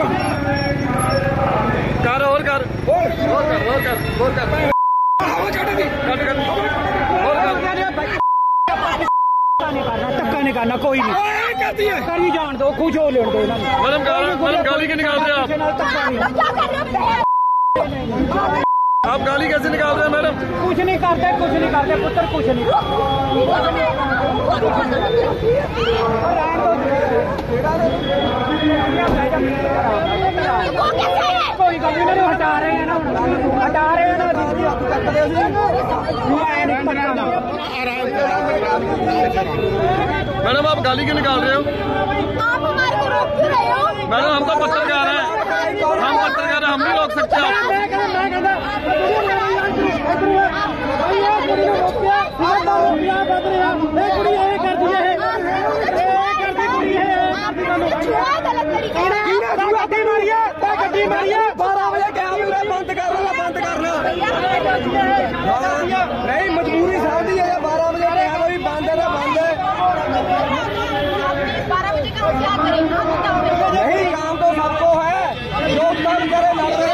कर और कर धक्का नहीं करना कोई नहीं करी जान दो कुछ हो लेने दो। मैडम गाली क्यों निकाल रहे हैं आप गाली कैसे निकाल रहे हैं मैडम? कुछ नहीं करते पुत्र कुछ नहीं कोई गल नहीं हटा रहे हैं ना मैडम आप गाली क्यों निकाल रहे हो? आप हमारे को रोक क्यों रहे हो? मैडम हम तो पत्रकार हैं, हम नहीं रोक सकते आप। नहीं मजबूरी सामने है 12 बजे भी बंद है बंद है 12 बजे का क्या करें? नहीं काम तो सबको है जो काम करे